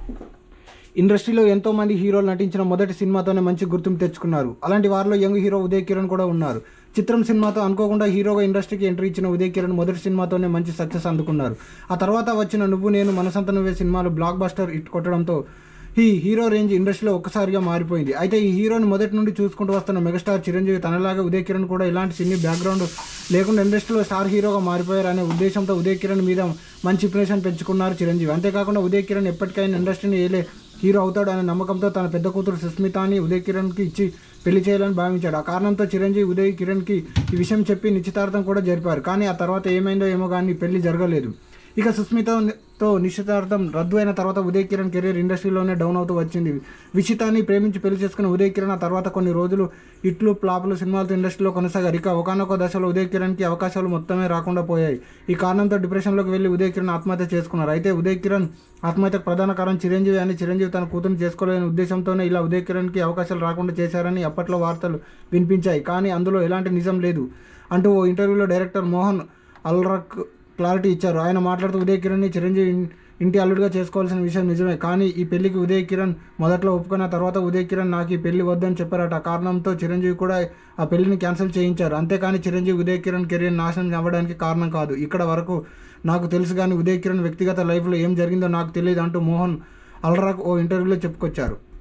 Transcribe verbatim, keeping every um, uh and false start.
ఇండస్ట్రీలో ఎంతో మంది హీరోలు నటించిన మొదటి సినిమాతోనే మంచి గుర్తింపు తెచ్చుకున్నారు. అలాంటి వారిలో యంగ్ హీరో ఉదయ్ కిరణ్ కూడా ఉన్నారు. చిత్రం సినిమాతో అనుకోకుండా హీరోగా ఇండస్ట్రీకి ఎంట్రీ ఇచ్చిన ఉదయ్ కిరణ్ మొదటి సినిమాతోనే మంచి సక్సెస్ అందుకున్నారు. ఆ తర్వాత వచ్చిన నువ్వు నేను మనసంత నువ్వే సినిమాలు బ్లాక్ బస్టర్ హిట్ కొట్టడంతో ఈ హీరో రేంజ్ ఇండస్ట్రీలో ఒక్కసారిగా మారిపోయింది. అయితే ఈ హీరోని మొదటి నుండి చూసుకుంటూ వస్తున్న మెగాస్టార్ చిరంజీవి తనలాగా ఉదయ్ కిరణ్ కూడా ఇలాంటి సినీ బ్యాక్గ్రౌండ్ లేకుండా ఇండస్ట్రీలో స్టార్ హీరోగా మారిపోయారు అనే ఉద్దేశంతో ఉదయ్ కిరణ్ మీద మంచి ఇంప్రెషన్ పెంచుకున్నారు చిరంజీవి. అంతేకాకుండా ఉదయ్ కిరణ్ ఎప్పటికైనా ఇండస్ట్రీని ఏలే హీరో అవుతాడు అనే నమ్మకంతో తన పెద్ద కూతురు సుస్మితాని ఉదయ్ కిరణ్కి ఇచ్చి పెళ్లి చేయాలని భావించాడు. ఆ కారణంతో చిరంజీవి ఉదయ్ కిరణ్కి ఈ విషయం చెప్పి నిశ్చితార్థం కూడా జరిపారు. కానీ ఆ తర్వాత ఏమైందో ఏమో కానీ పెళ్లి జరగలేదు. ఇక సుస్మితతో నిశ్చితార్థం రద్దు అయిన తర్వాత ఉదయ్ కిరణ్ కెరీర్ ఇండస్ట్రీలోనే డౌన్ అవుతూ వచ్చింది. విషితాన్ని ప్రేమించి పెళ్లి చేసుకున్న ఉదయ్ కిరణ్ ఆ తర్వాత కొన్ని రోజులు ఇట్లు ప్లాపులు సినిమాలతో ఇండస్ట్రీలో కొనసాగారు. ఇక ఒకనొక దశలో ఉదయ్ కిరణ్కి అవకాశాలు మొత్తమే రాకుండా పోయాయి. ఈ కారణంతో డిప్రెషన్లోకి వెళ్ళి ఉదయ్ కిరణ్ ఆత్మహత్య చేసుకున్నారు. అయితే ఉదయ్ కిరణ్ ఆత్మహత్యకు ప్రధాన కారణం చిరంజీవి అని చిరంజీవి తన కూతురుని చేసుకోలేని ఉద్దేశంతోనే ఇలా ఉదయ్ కిరణ్కి అవకాశాలు రాకుండా చేశారని అప్పట్లో వార్తలు వినిపించాయి. కానీ అందులో ఎలాంటి నిజం లేదు అంటూ ఓ ఇంటర్వ్యూలో డైరెక్టర్ మోహన్ అల్రక్ క్లారిటీ ఇచ్చారు. ఆయన మాట్లాడుతూ ఉదయ్ కిరణ్ని చిరంజీవి ఇంటి అల్లుడిగా చేసుకోవాల్సిన విషయం నిజమే, కానీ ఈ పెళ్లికి ఉదయ్ కిరణ్ మొదట్లో ఒప్పుకున్న తర్వాత ఉదయ్ కిరణ్ నాకు ఈ పెళ్లి వద్దని చెప్పారట. ఆ కారణంతో చిరంజీవి కూడా ఆ పెళ్లిని క్యాన్సిల్ చేయించారు. అంతేకాని చిరంజీవి ఉదయ్ కిరణ్ కెరీర్ నాశనం అవ్వడానికి కారణం కాదు. ఇక్కడ వరకు నాకు తెలుసు కానీ ఉదయ్ కిరణ్ వ్యక్తిగత లైఫ్లో ఏం జరిగిందో నాకు తెలియదు అంటూ మోహన్ అల్రాక్ ఓ ఇంటర్వ్యూలో చెప్పుకొచ్చారు.